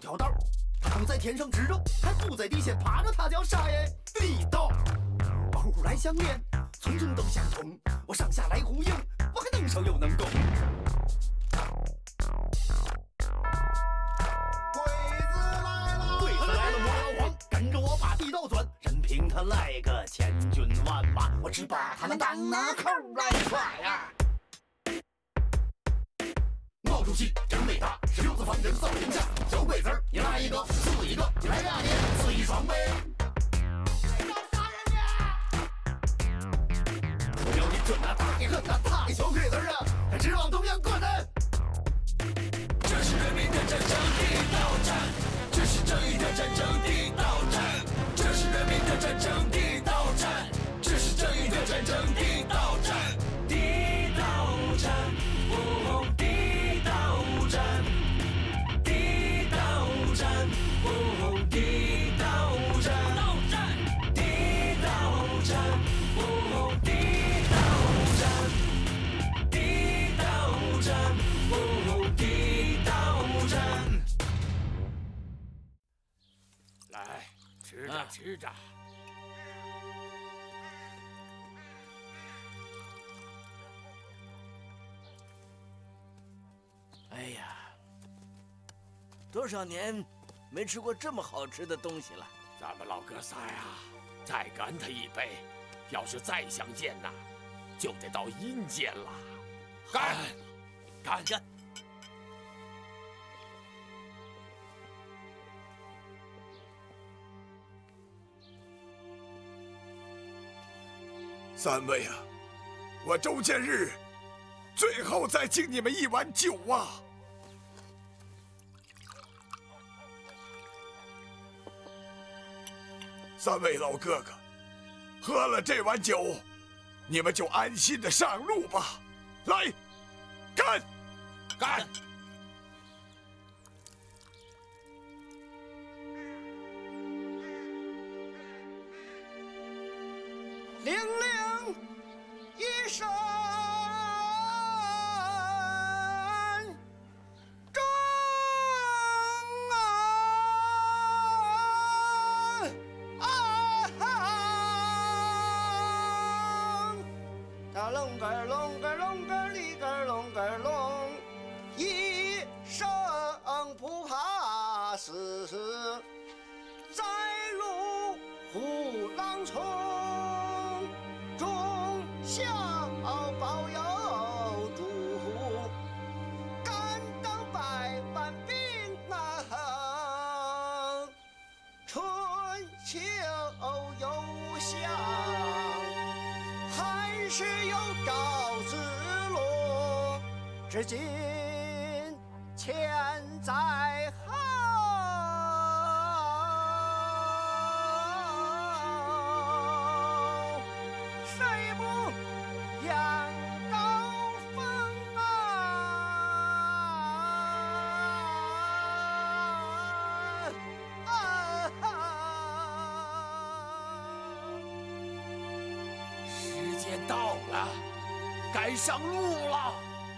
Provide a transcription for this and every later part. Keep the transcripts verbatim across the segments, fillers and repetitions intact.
条道，他不在天上支着，还不在地下爬着，他叫啥耶？地道。互来相连，寸寸都相通。我上下来呼应，我还能手又能攻。鬼子来了，鬼子来了，莫要慌，跟着我把地道钻，任凭他来个千军万马，我只把他们当那口来耍呀。 毛主席真伟大，十六字方针扫天下。小鬼子儿，你来一个，死一个，你来俩的，死一双呗。要杀人呢！我要你准啊，打你狠啊，打你小鬼子儿啊，还指望中央管呢？ 这是人民的战争地道战，这是正义的战争地道战，这是人民的战争地道战，这是正义的战争地道战，地道战，哦。 地道战，地道战，哦，地道战，地道战，哦，地道战，地道战，哦，地道战。来，吃着吃着。 哎呀，多少年没吃过这么好吃的东西了。 咱们老哥仨呀，再干他一杯。要是再相见呐，就得到阴间了。干，干干！ 三位啊，我周建日最后再敬你们一碗酒啊！ 三位老哥哥，喝了这碗酒，你们就安心的上路吧。来，干， 干！ 令令一声。 龙个龙个龙个里个龙个龙，一声不怕死，再入虎狼丛，忠孝保佑主，敢当百万兵啊！春秋有相。 还是有高子龙，至今千载后，谁不扬高峰啊？啊时间到了，该上路了。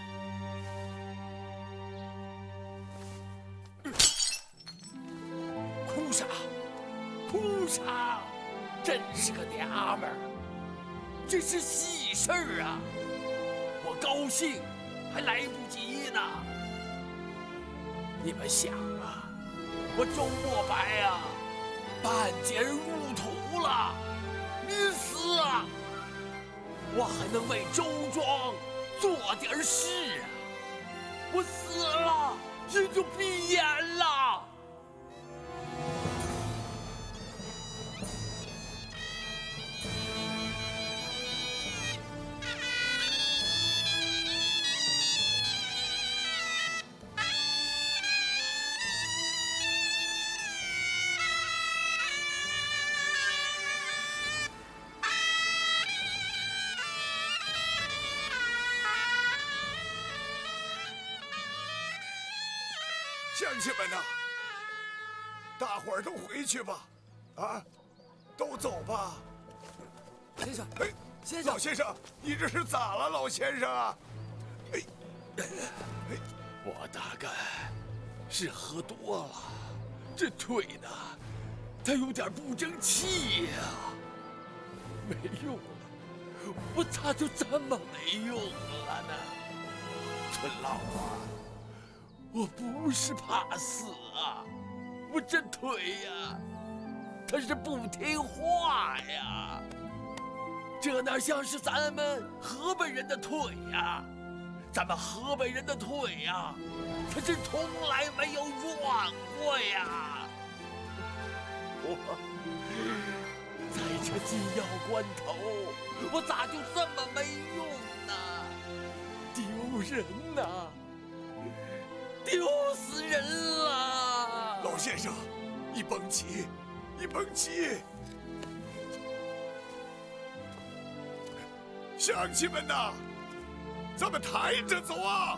哭啥？哭啥？真是个娘们儿！这是喜事儿啊！我高兴还来不及呢。你们想啊，我周墨白啊，半截入土了，临死啊！ 我还能为周庄做点事啊！我死了也就闭眼了。 乡亲们呐，大伙儿都回去吧，啊，都走吧。 先生， 哎， 先生， 老先生，你这是咋了，老先生啊？哎， 我大概是喝多了。 这腿呢，它有点不争气呀、啊，没用了，我咋就这么没用了呢？村老啊，我不是怕死啊，我这腿呀，它是不听话呀，这哪像是咱们河北人的腿呀？咱们河北人的腿呀，它是从来没有软过呀。我在这紧要关头，我咋就这么没用呢？丢人呐！丢死人了！ 老先生，你甭急，你甭急。乡亲们呐，咱们抬着走啊！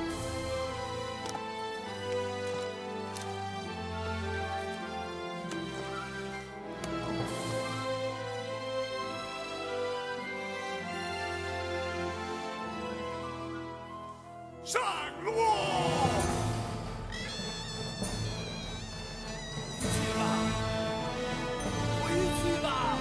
上路！ 回去吧，回去吧。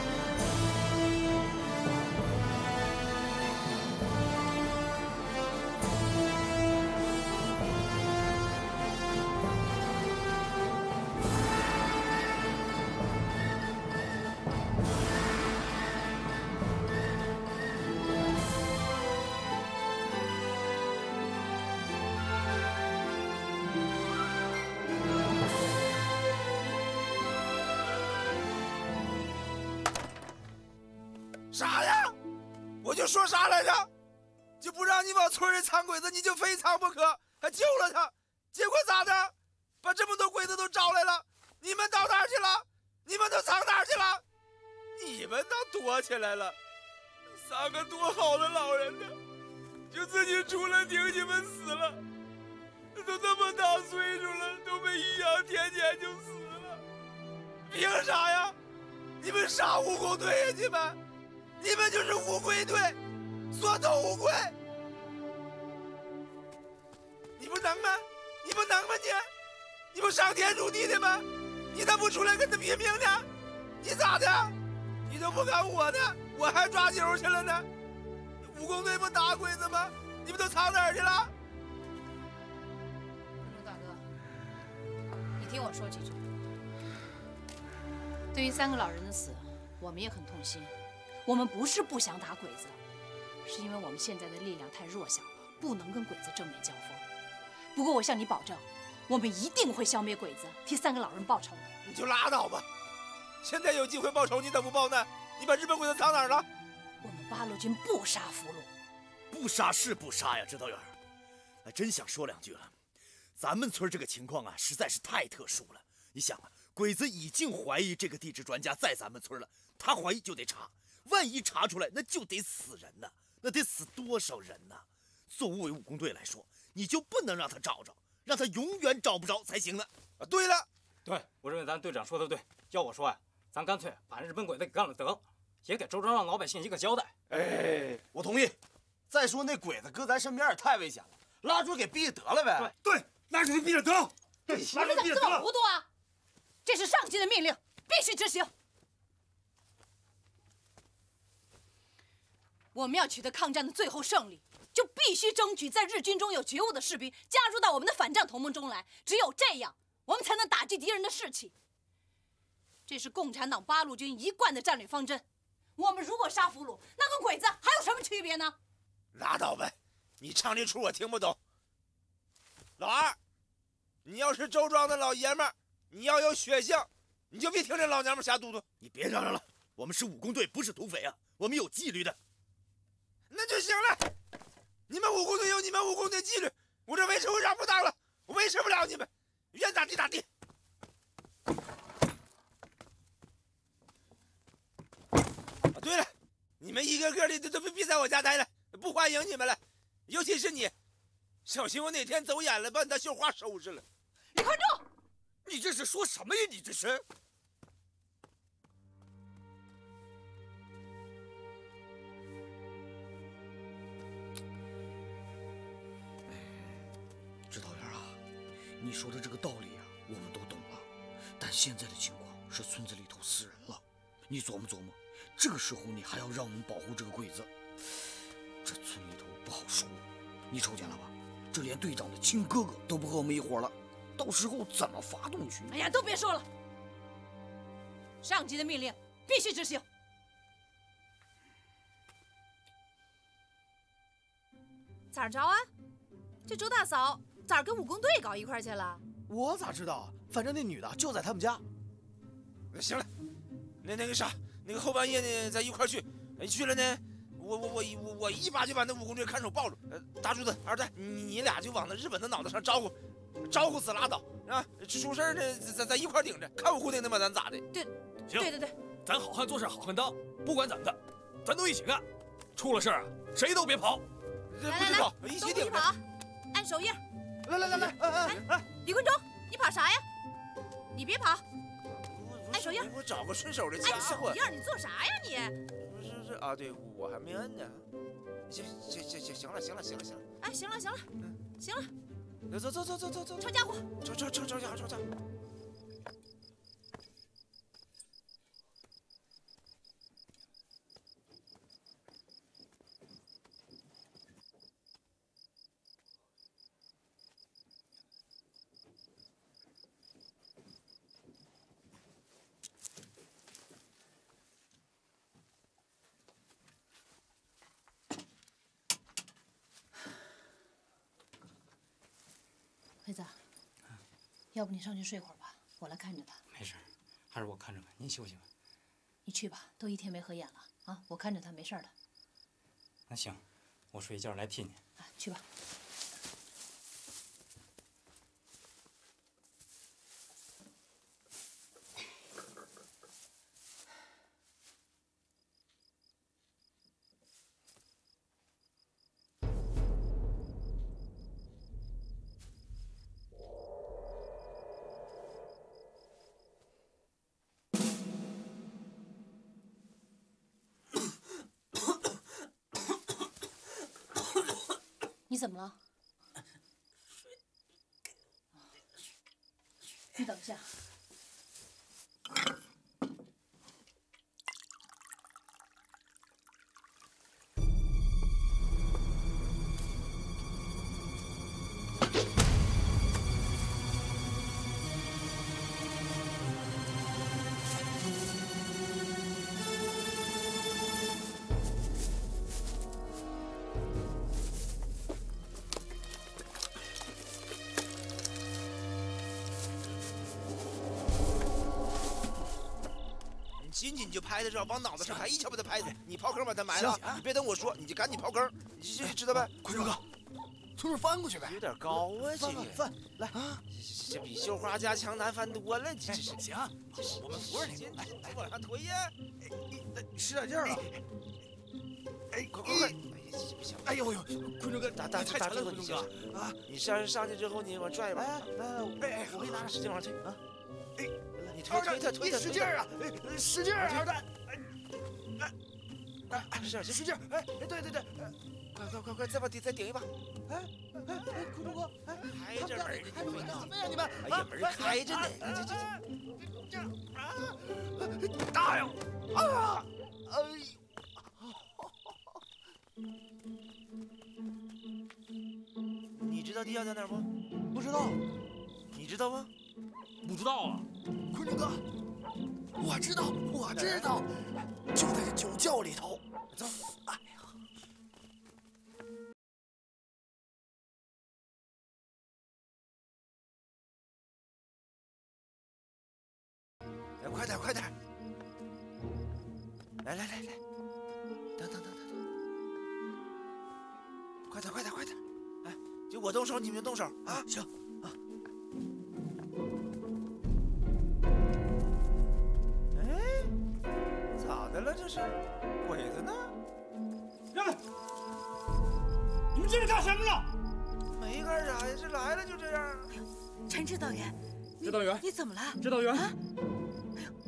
啥呀？我就说啥来着？就不让你往村里藏鬼子，你就非藏不可，还救了他。结果咋的？把这么多鬼子都招来了，你们到哪儿去了？你们都藏哪儿去了？你们倒躲起来了。三个多好的老人呢，就自己出来听你们死了。都那么大岁数了，都没一样，天天就死了。凭啥呀？你们啥武工队呀？你们？你们就是乌龟队，缩头乌龟。你不能吗？你不能吗你？你不上天入地的吗？你咋不出来跟他拼命呢？你咋的？你都不干我的，我还抓阄去了呢。武工队不打鬼子吗？你们都藏哪儿去了？ 陆大哥，你听我说几句。对于三个老人的死，我们也很痛心。我们不是不想打鬼子，是因为我们现在的力量太弱小了，不能跟鬼子正面交锋。不过我向你保证，我们一定会消灭鬼子，替三个老人报仇的。 你就拉倒吧！现在有机会报仇，你怎么不报呢？你把日本鬼子藏哪儿了？ 我们八路军不杀俘虏， 不杀是不杀呀，指导员。还真想说两句了。咱们村这个情况啊，实在是太特殊了。你想啊，鬼子已经怀疑这个地质专家在咱们村了，他怀疑就得查。万一查出来，那就得死人呐，那得死多少人呐？作为武工队来说，你就不能让他找着，让他永远找不着才行呢。 啊，对了， 对，我认为咱队长说的对。要我说呀，咱干脆把日本鬼子给干了得，也给周庄让老百姓一个交代。 哎，我同意。再说那鬼子搁咱身边也太危险了，拉住给毙得了呗。 对，拉住给毙了得。对， 你们怎么这么糊涂啊？这是上级的命令，必须执行。我们要取得抗战的最后胜利，就必须争取在日军中有觉悟的士兵加入到我们的反战同盟中来。只有这样，我们才能打击敌人的士气。这是共产党八路军一贯的战略方针。我们如果杀俘虏，那跟鬼子还有什么区别呢？ 拉倒呗，你唱这出我听不懂。老二，你要是周庄的老爷们儿，你要有血性，你就别听这老娘们瞎嘟嘟。 你别嚷嚷了，我们是武工队，不是土匪啊，我们有纪律的。 那就行了，你们武工队有你们武工队纪律，我这维持会长不当了，我维持不了你们，愿咋地咋地。啊，对了，你们一个个的都都别在我家待了，不欢迎你们了，尤其是你，小心我哪天走眼了，把你的绣花收拾了。 李宽柱， 你这是说什么呀？你这是？ 指导员啊，你说的这个道理啊，我们都懂了。 现在的情况是村子里头死人了，你琢磨琢磨，这个时候你还要让我们保护这个鬼子，这村里头不好说。你瞅见了吧？这连队长的亲哥哥都不和我们一伙了，到时候怎么发动军？ 哎呀，都别说了，上级的命令必须执行。 咋着啊？这周大嫂咋跟武工队搞一块去了？ 我咋知道？反正那女的就在他们家。 行了，那那个啥，那个后半夜呢，咱一块去。哎，去了呢，我我我我我一把就把那武工队看守抱住。呃，大柱子、二蛋，你你俩就往那日本的脑袋上招呼，招呼死拉倒啊！出事呢，咱咱一块顶着，看我固定的吧，咱咋的？ 对， 行， 对对对， 咱好汉做事好汉当，不管怎么的，咱都一起干。出了事儿啊，谁都别跑。 这不许跑，一起顶着。 跑，按手印。 来来来来，哎哎哎， 李坤忠，你跑啥呀？你别跑，按手印。 我找个顺手的家伙。 按手印，你做啥呀你？ 不是是啊，对我还没摁呢。行行行行行了行了行了行了。 哎，行了行了，行了。 走走走走走走， 抄家伙， 抄抄抄抄家伙抄家伙。 辉子，要不你上去睡会儿吧，我来看着他。 没事，还是我看着吧，您休息吧。 你去吧，都一天没合眼了啊，我看着他没事的。 那行，我睡一觉来替你。 啊，去吧。你怎么了？你等一下。 紧紧就拍在这，往脑袋上拍，一枪把他拍死。你刨坑把他埋了，你别等我说，你就赶紧刨坑，你这知道呗？ 坤忠哥，从这翻过去呗。 有点高啊，这个。 翻来啊！ 这这比绣花家强难翻多了，这这是。 行，我们扶着你， 来，来往上推呀！ 使点劲儿啊！哎，快快快！不行！哎呦呦，坤忠哥， 大大大柱子，你行啊！你上上去之后，你往拽一把。 来来，哎，我给你拿着， 使劲往上推啊！ 哎。 你推推他，推他， 使劲啊！使劲啊！二蛋， 哎，哎，使劲，使劲！哎，对对对，快快快快，再往底再顶一把！ 哎哎哎，坤忠哥，哎， 开着门呢， 你们干什么呀？你们？ 哎呀，门开着呢，这这这啊！大呀！啊！哎呦！ 你知道地下在哪儿不？ 不知道。 你知道吗？ 不知道啊。 坤忠哥，我知道，我知道，就在这酒窖里头。走，哎呀， 来，快点，快点！来来来来，等等等等等，快点，快点，快点！哎，就我动手，你们动手啊！ 行啊。 咋的了？这是鬼子呢？ 让！你们这是干什么呢？ 没干啥呀，这来了就这样。 哎呦，陈指导员， 指导员， 你怎么了？ 指导员， 啊！哎呦，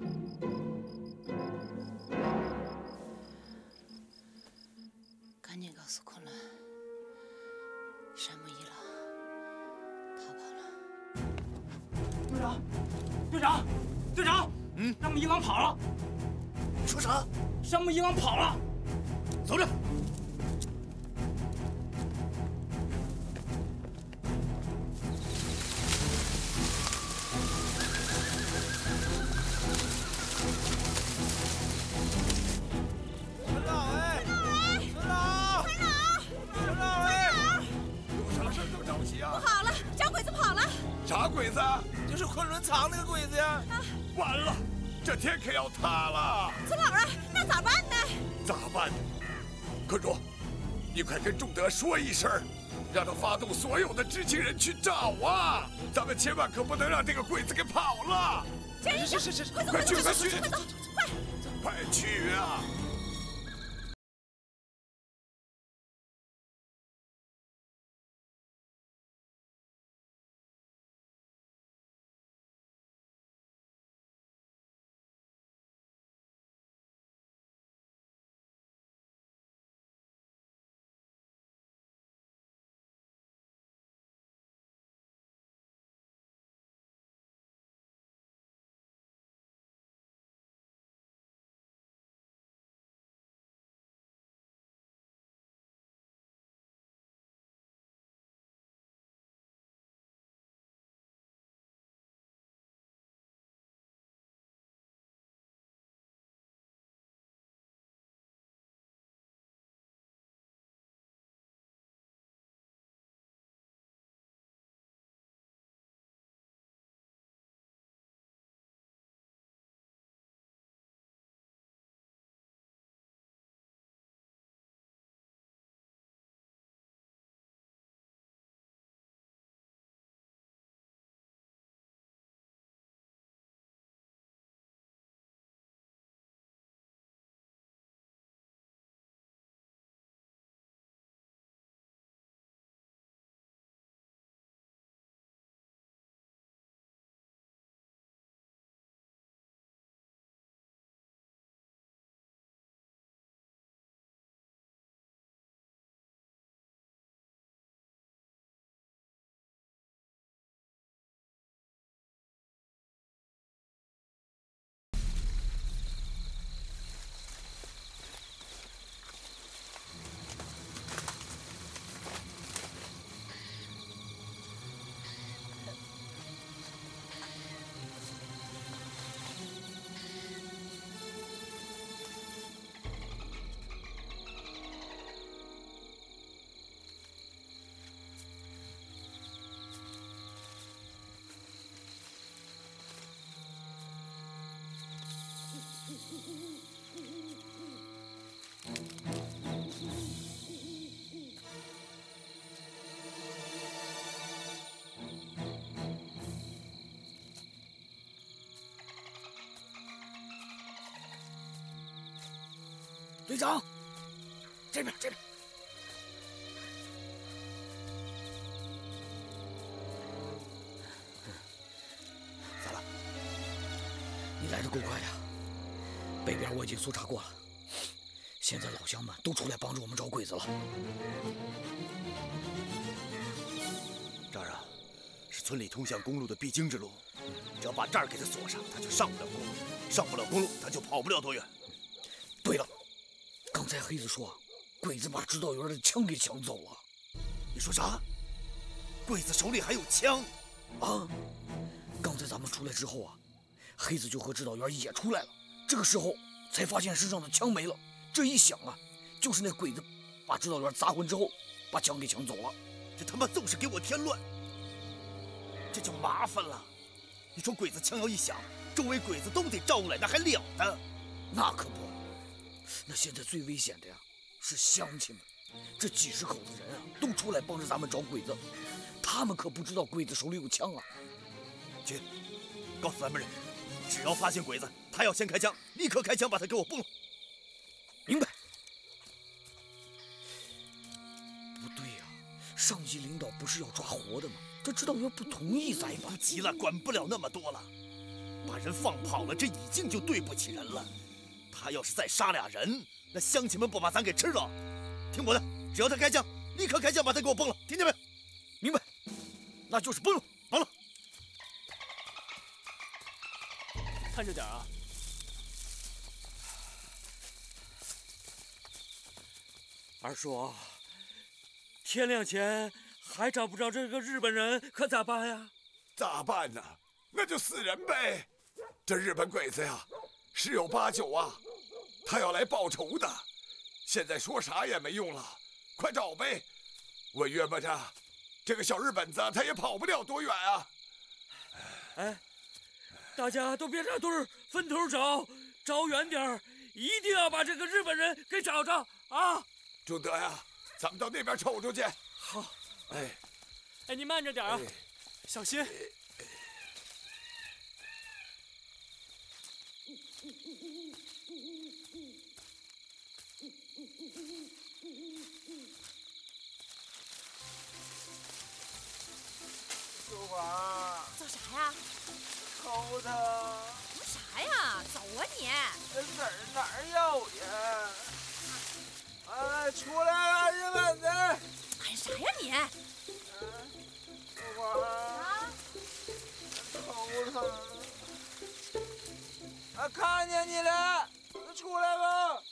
赶紧告诉昆仑，山木一了，逃跑了。 队长。 队长，队长， 嗯， 山木一郎跑了。 说啥？ 山木一郎跑了。 走着。 啥鬼子？就是昆仑藏那个鬼子呀！啊、 完了，这天可要塌了！ 村老啊，那咋办呢？ 咋办？坤主，你快跟仲德说一声，让他发动所有的知情人去找啊！咱们千万可不能让这个鬼子给跑了！ 是是是是，快走快去快去， 快走，快！ 快去啊！ 队长，这边这边。咋了？你来的够快呀！北边我已经搜查过了，现在老乡们都出来帮助我们找鬼子了。 这儿啊，是村里通向公路的必经之路，只要把这儿给他锁上，他就上不了公路；上不了公路，他就跑不了多远。 对了。 刚才黑子说，鬼子把指导员的枪给抢走了。 你说啥？鬼子手里还有枪？ 啊！刚才咱们出来之后啊，黑子就和指导员也出来了。这个时候才发现身上的枪没了。这一想啊，就是那鬼子把指导员砸昏之后，把枪给抢走了。 这他妈都是给我添乱，这就麻烦了。你说鬼子枪要一响，周围鬼子都得招来，那还了得？ 那可不。 那现在最危险的呀，是乡亲们，这几十口子人啊，都出来帮着咱们找鬼子，他们可不知道鬼子手里有枪啊。 去，告诉咱们人，只要发现鬼子，他要先开枪，立刻开枪把他给我崩了。 明白。不对呀、啊，上级领导不是要抓活的吗？这指导员不同意咋办？ 不急了，管不了那么多了，把人放跑了，这已经就对不起人了。 他要是再杀俩人，那乡亲们不把咱给吃了？听我的，只要他开枪，立刻开枪把他给我崩了，听见没？ 明白，那就是崩了， 崩了。 看着点啊！二叔，天亮前还找不着这个日本人，可咋办呀？ 咋办呢？那就死人呗！这日本鬼子呀，十有八九啊，他要来报仇的。现在说啥也没用了，快找呗！我约摸着，这个小日本子他也跑不了多远啊。 哎，大家都别扎堆儿，分头找，找远点儿，一定要把这个日本人给找着啊！ 朱德呀，咱们到那边瞅瞅去。 好。 哎， 哎，你慢着点啊， 哎、 小心。 秀华， 做啥呀？ 头疼。 做啥呀？走啊你！ 哪儿哪儿有呀？哎，出来啊，日本子！ 喊啥呀你？ 秀华，啊，头疼。啊，看见你了，你出来吧。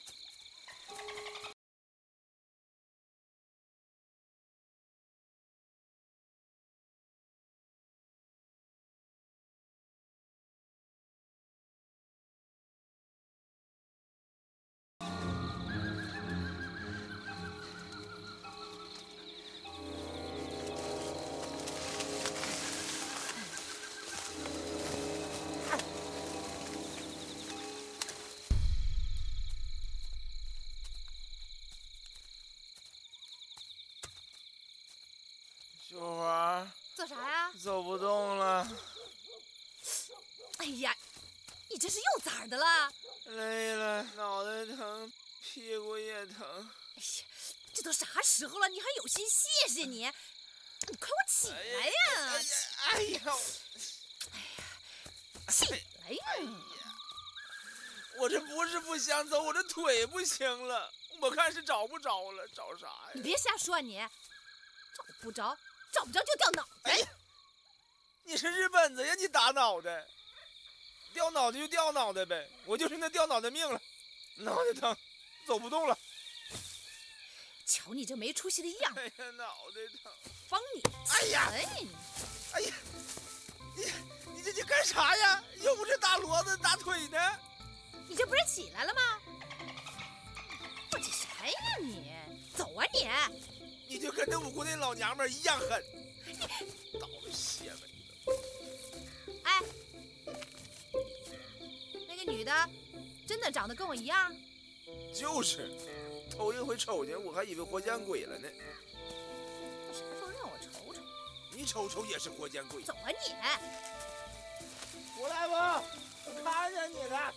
秀华， 做啥呀？ 走不动了。 哎呀，你这是又咋的了？ 累了，脑袋疼，屁股也疼。 哎呀，这都啥时候了，你还有心谢谢你？你快给我起来呀！ 哎呀，哎呀， 哎呀，起来呀！哎呀， 我这不是不想走，我这腿不行了。我看是找不着了，找啥呀？ 你别瞎说，你找不着。找不着就掉脑袋！ 哎呀，你是日本子呀？你打脑袋，掉脑袋就掉脑袋呗，我就是那掉脑袋命了，脑袋疼，走不动了。 瞧你这没出息的样！ 哎呀，脑袋疼！ 帮你！ 哎呀！哎呀！你你这你干啥呀？又不是打骡子打腿呢？ 你这不是起来了吗？我这啥呀你？走啊你！ 你就跟那五姑那老娘们一样狠，倒血呗！ 哎，那个女的真的长得跟我一样？ 就是，头一回瞅见我还以为活见鬼了呢。 啥时候让我瞅瞅？ 你瞅瞅也是活见鬼。 走啊你！ 出来吧，我看见你了。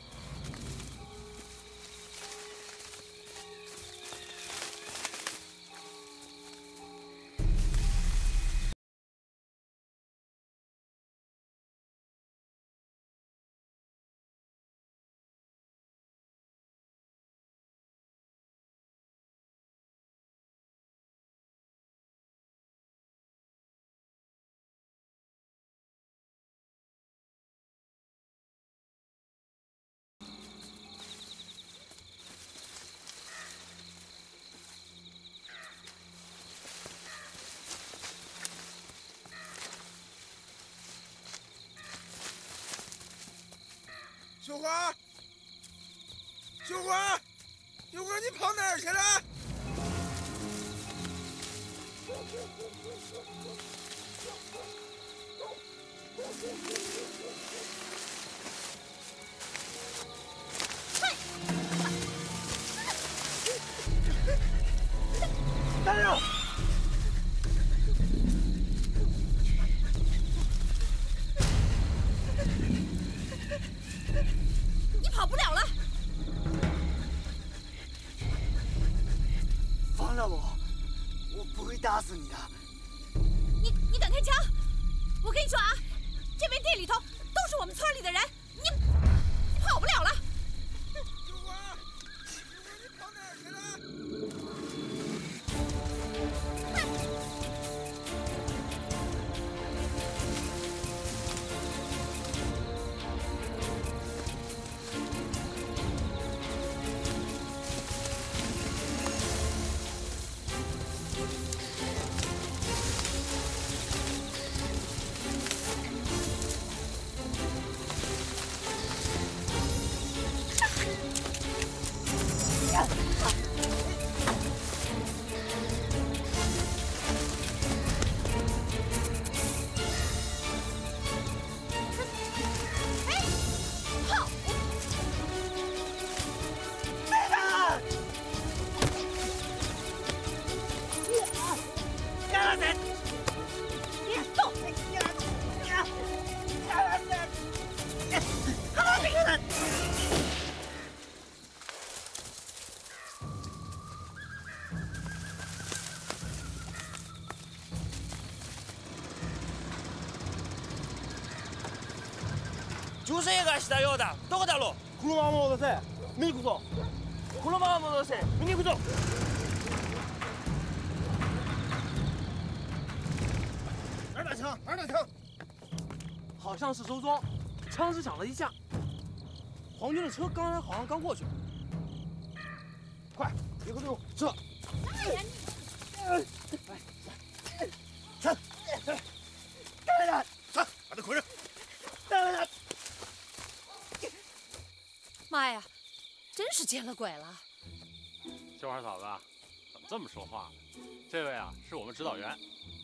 秀花，秀花，秀花，你跑哪儿去了？大人！ 你跑不了了！ 放了我，我不会打死你的。 你你敢开枪？我跟你说啊，这片地里头都是我们村里的人，你你跑不了了。 秀花，秀花，你跑哪儿去了？ 就是一个西大腰的，到个大路。 库鲁马莫多塞，米库索。库鲁马莫多塞，米库索。 哪打枪？哪打枪？ 好像是周庄，枪声响了一下。皇军的车刚才好像刚过去。快，别和队伍撤！ 哎呀你！ 撤！带人！撤！把他捆上！带人！ 妈呀，真是见了鬼了！ 绣花嫂子，怎么这么说话？这位啊，是我们指导员。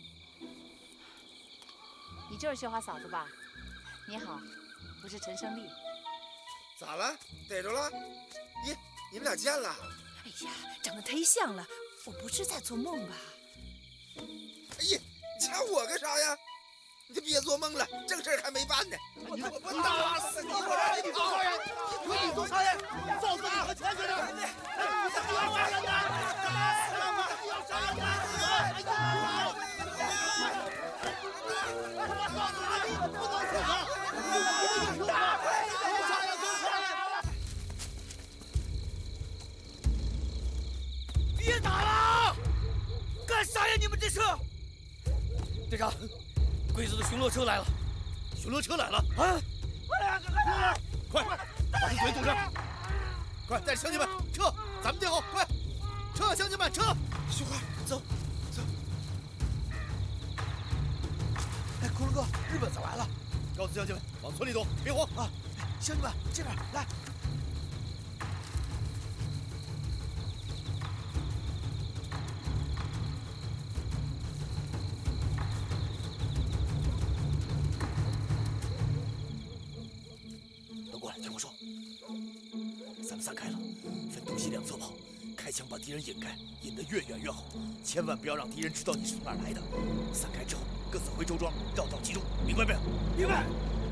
你就是绣花嫂子吧？你好，我是陈胜利。 咋了？逮着了？咦，你们俩见了？ 哎呀，长得忒像了，我不是在做梦吧？ 哎呀，你掐我干啥呀？你就别做梦了，正事还没办呢。我我打死你！我让你做啥人？你做啥人？造反和全学生！你要杀人的！打死他们！你要杀人的！哎呀！他妈造反！不能死啊！打回来！ 别打了！干啥呀？你们这是？队长，鬼子的巡逻车来了！巡逻车来了！啊！ 快，把这嘴堵上！快，带着乡亲们撤！咱们殿后，快撤！乡亲们撤！ 雪花，走，走！哎，骷髅哥，日本仔来了！ 告诉乡亲们往村里躲，别慌啊！乡亲们，这边来！ 都过来，听我说，咱们散开了，分东西两侧跑，开枪把敌人引开，引得越远越好，千万不要让敌人知道你是从哪儿来的。散开之后，各自回周庄，绕道集中，明白没有？ 明白。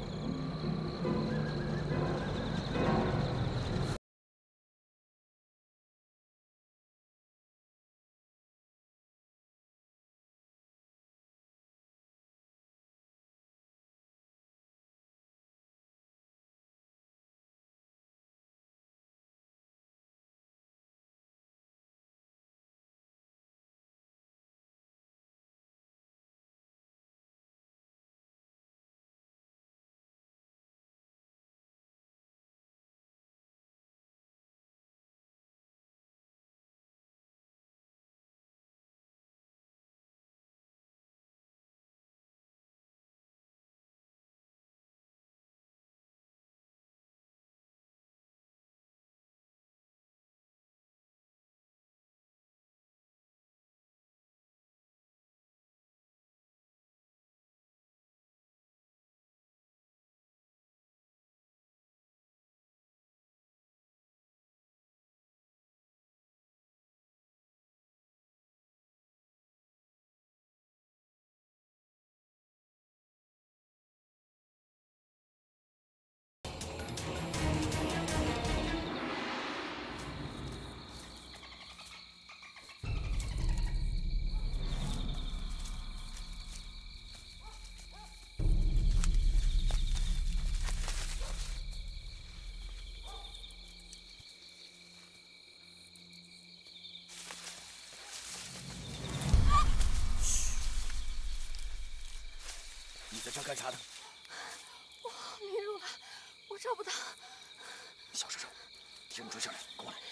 在这干啥呢？ 我迷路了，我找不到。 小声声，敌人追上来，跟我来。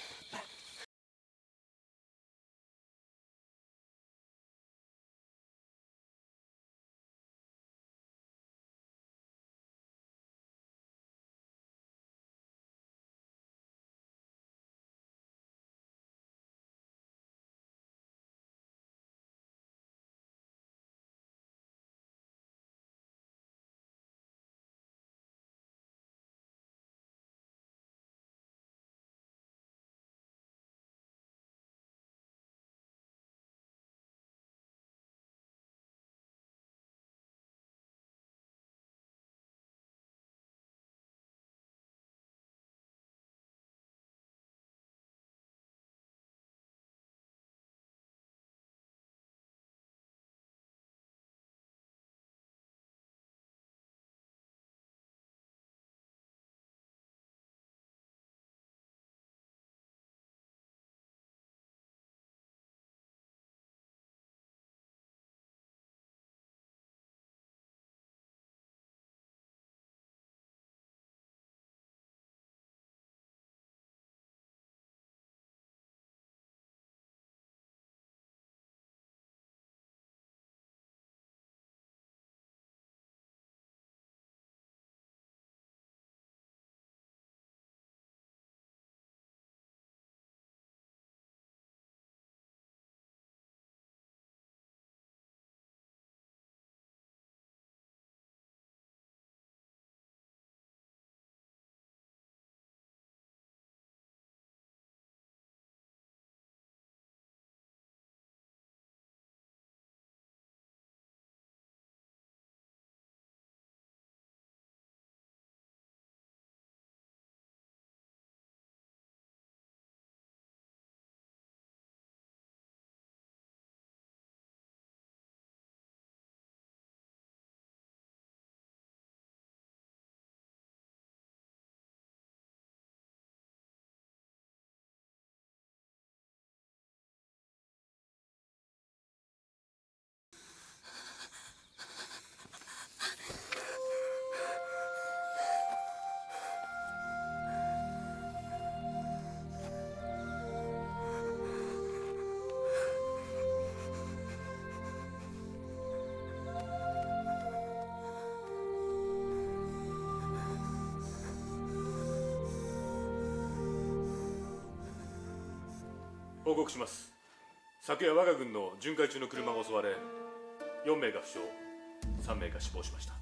報告します。昨夜我が軍の巡回中の車が襲われ、よん名が負傷、さん名が死亡しました。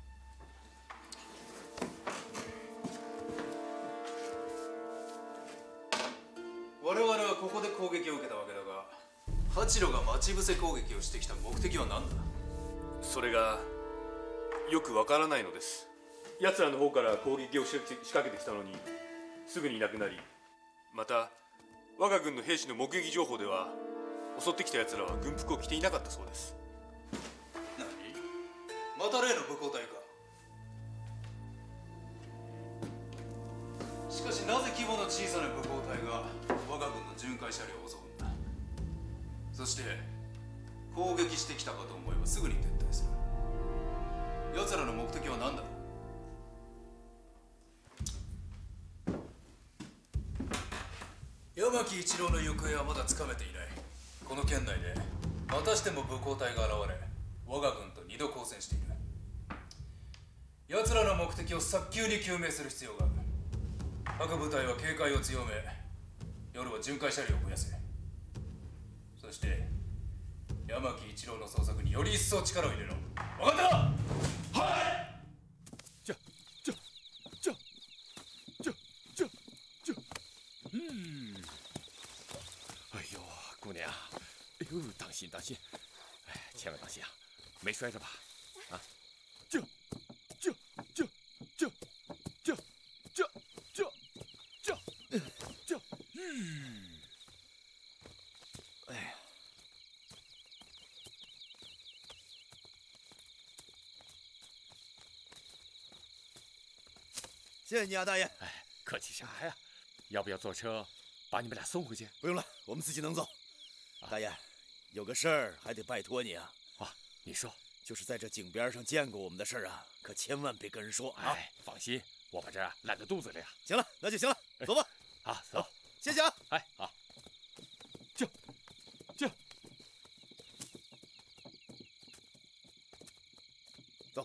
我々はここで攻撃を受けたわけだが、八郎が待ち伏せ攻撃をしてきた目的は何だ？ それがよくわからないのです。奴らの方から攻撃を仕掛けてきたのにすぐにいなくなり、また我が軍の兵士の目撃情報では襲ってきた奴らは軍服を着ていなかったそうです。 何？また例の武工隊か。しかしなぜ規模の小さな武工隊が我が軍の巡回車両を襲うんだ。そして攻撃してきたかと思えばすぐに撤退する。奴らの目的は何だ？山木一郎の行方はまだつかめていない。この県内でまたしても武工隊が現れ、我が軍と二度交戦している。奴らの目的を早急に究明する必要がある。各部隊は警戒を強め、夜は巡回車両を増やせ。そして山木一郎の捜索により一層力を入れろ。分かった？はい。 这这这这这这，嗯，哎呦，姑娘，哎呦，当心当心，哎，千万当心啊，没摔着吧？啊，这这这这这这这这这，嗯，哎呀。 谢谢你啊，大爷。 哎，客气啥呀？要不要坐车把你们俩送回去？ 不用了，我们自己能走。啊、大爷，有个事儿还得拜托你啊。 啊，你说， 就是在这井边上见过我们的事儿啊，可千万别跟人说啊。 哎，放心，我把这揽在肚子里啊。 行了，那就行了，走吧。 啊，走， 谢谢啊。 哎，好。这这。 走。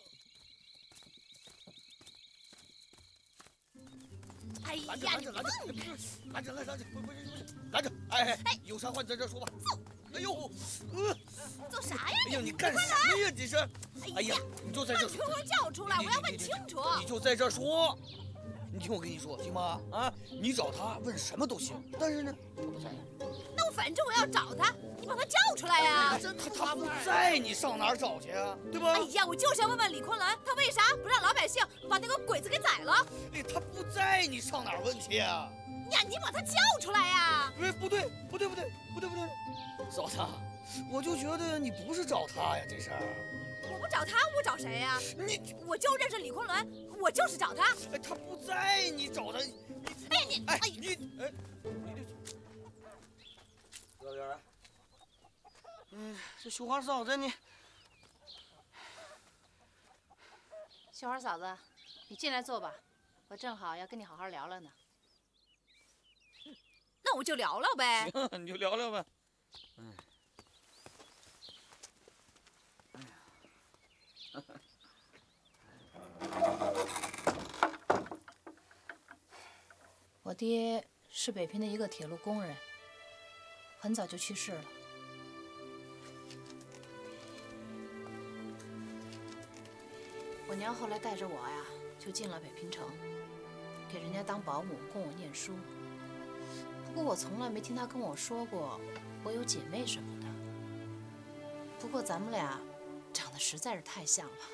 哎呀， 拦着，拦着，拦着，拦着，拦着，拦着，不不不是，拦着！哎哎，有啥话你在这说吧。 走！ 哎呦，呃， 做啥呀？ 哎呀，你干什么呀？这是！哎呀，你就在这说。 把我叫出来，我要问清楚。 你就在这说，你听我跟你说，行吗？啊，你找他问什么都行，但是呢，他不在。 那我反正我要找他，你把他叫出来呀！ 他他不在，你上哪儿找去啊？对吧？ 哎呀，我就是要问问李昆仑，他为啥不让老百姓把那个鬼子给宰了？ 哎，他不在，你上哪儿问去啊？ 呀，你把他叫出来呀！ 哎，不对，不对，不对，不对，不对，嫂子，我就觉得你不是找他呀，这事儿。 我不找他，我找谁呀？ 你， 我就认识李昆仑，我就是找他。 哎，他不在，你找他。 哎呀，你， 哎，你，哎，你这，老袁，嗯，这绣花嫂子你， 绣花嫂子，你进来坐吧，我正好要跟你好好聊聊呢。 那我就聊聊呗。 行，你就聊聊吧。嗯。 我爹是北平的一个铁路工人，很早就去世了。我娘后来带着我呀，就进了北平城，给人家当保姆，供我念书。不过我从来没听她跟我说过我有姐妹什么的。不过咱们俩长得实在是太像了。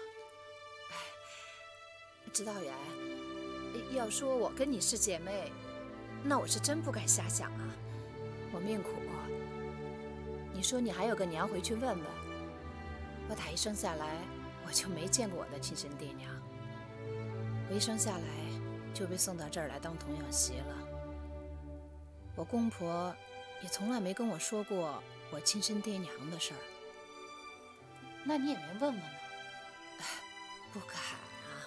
指导员，要说我跟你是姐妹，那我是真不敢瞎想啊。我命苦，你说你还有个娘回去问问。我打一生下来，我就没见过我的亲生爹娘。我一生下来就被送到这儿来当童养媳了。我公婆也从来没跟我说过我亲生爹娘的事儿。 那你也没问问呢？ 不敢啊。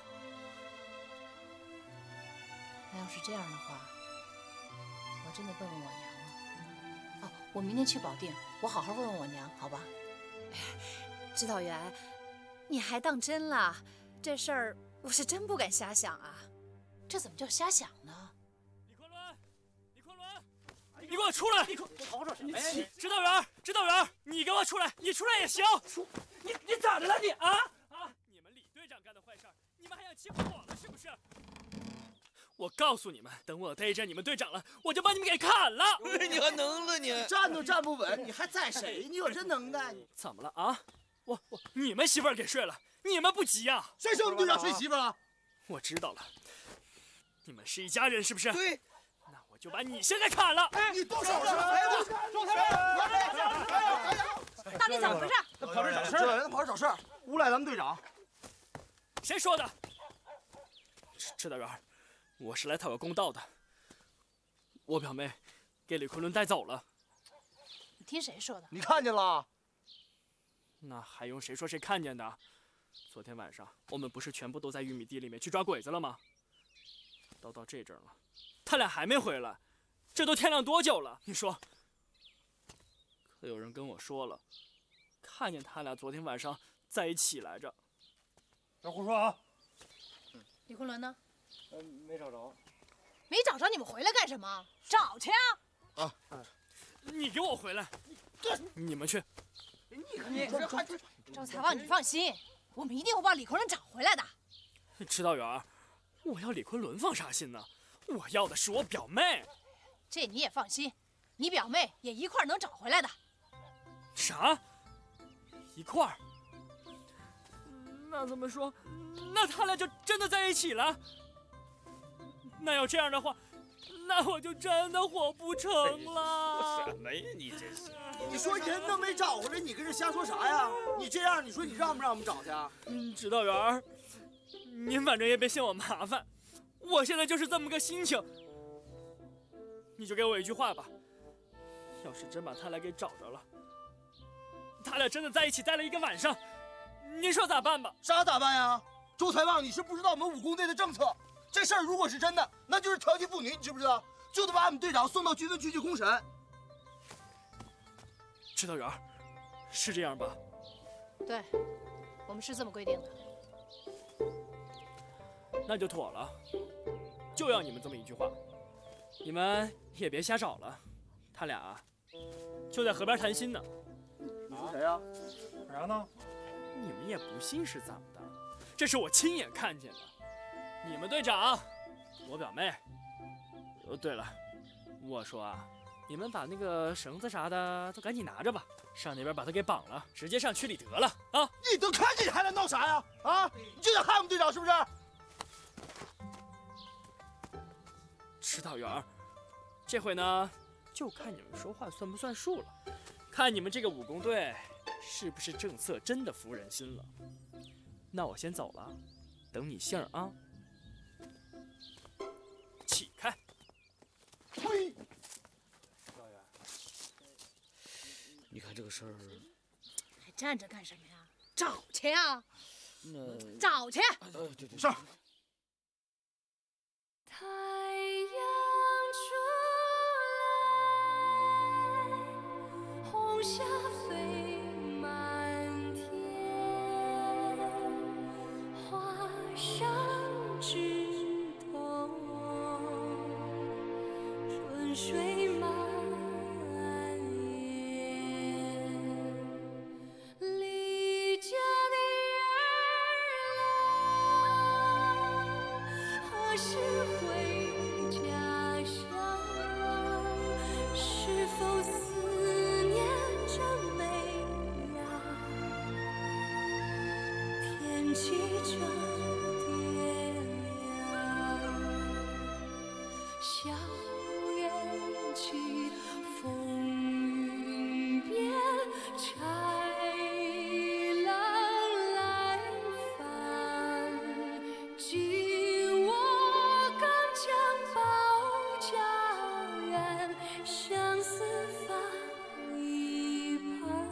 那要是这样的话，我真的问问我娘了。哦，我明天去保定，我好好问问我娘，好吧？ 指导员，你还当真了？这事儿我是真不敢瞎想啊。 这怎么叫瞎想呢？ 李昆仑，李昆仑！ 哎你给我出来！你吵吵什么呀？ 你指导员，指导员，你给我出来！你出来也行。 你你咋的了你啊啊！你们李队长干的坏事，你们还想欺负我了是不是？我告诉你们，等我逮着你们队长了，我就把你们给砍了！ 你还能了你？ 站都站不稳，你还宰谁？你有这能耐？ 怎么了啊？我我你们媳妇儿给睡了，你们不急呀？ 谁说我们队长睡媳妇了？ 我知道了，你们是一家人是不是？ 对。 那我就把你先给砍了！ 哎，你动手是吧？哎呀，周台到底怎么回事？ 他跑这找事儿，他跑这找事儿，诬赖咱们队长。 谁说的？指导员，我是来讨个公道的。我表妹给李昆仑带走了。 你听谁说的？ 你看见了？ 那还用谁说谁看见的？昨天晚上我们不是全部都在玉米地里面去抓鬼子了吗？都到这阵了，他俩还没回来，这都天亮多久了？你说？可有人跟我说了，看见他俩昨天晚上在一起来着。 别胡说啊！ 李昆仑呢？ 呃，没找着。 没找着，你们回来干什么？ 找去啊！ 啊！你给我回来！你们去。 你你这还周采旺，你放心，我们一定会把李昆仑找回来的。 指导员，我要李昆仑放啥心呢？我要的是我表妹。 这你也放心，你表妹也一块能找回来的。 啥？一块儿？那怎么说？那他俩就真的在一起了？那要这样的话，那我就真的活不成了。 什么呀，你这是？ 你说人都没找回来，你跟这瞎说啥呀？你这样，你说你让不让我们找去啊？ 嗯，指导员，您反正也别嫌我麻烦，我现在就是这么个心情。你就给我一句话吧，要是真把他俩给找着了，他俩真的在一起待了一个晚上，您说咋办吧？ 啥咋办呀？周采旺，你是不知道我们武工队的政策。这事儿如果是真的，那就是调戏妇女，你知不知道？就得把俺们队长送到军分区去公审。 指导员，是这样吧？ 对，我们是这么规定的。 那就妥了，就要你们这么一句话。你们也别瞎找了，他俩啊，就在河边谈心呢。 你说谁呀？ 啥呢？ 你们也不信是怎么的？这是我亲眼看见的。你们队长，我表妹。哦，对了，我说啊，你们把那个绳子啥的都赶紧拿着吧，上那边把他给绑了，直接上区里得了啊！ 你都看见你还来闹啥呀？啊，你就想害我们队长是不是？ 指导员，这回呢，就看你们说话算不算数了，看你们这个武工队是不是政策真的服人心了。那我先走了，等你信儿啊。起开！ 呸！ 导员， 你看这个事儿， 还站着干什么呀？找去啊！ 那找去！ 呃，对对， 是。 太阳出来，红霞飞满天，花上枝头，春水满园。离家的人儿啊，何时回家乡？是否思念着妹呀？天气这点凉，硝烟起，风云变，豺狼来犯。今我刚将保家园，相思放一旁。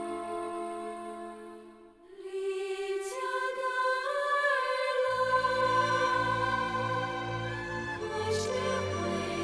离家的儿郎，何时回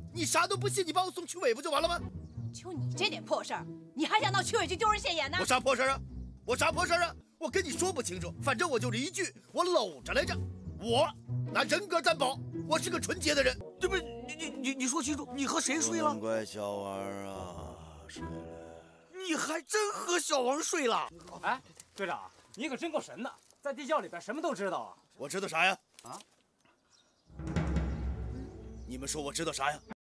你啥都不信，你把我送区委不就完了吗？ 就你这点破事儿，你还想到区委去丢人现眼呢？ 我啥破事啊？我啥破事啊？我跟你说不清楚，反正我就这一句，我搂着来着。我拿人格担保，我是个纯洁的人。 对不？你你你你说清楚，你和谁睡了？ 乖小王啊，睡了。 你还真和小王睡了？ 哎，队长，你可真够神的，在地窖里边什么都知道啊！ 我知道啥呀？啊？你们说我知道啥呀？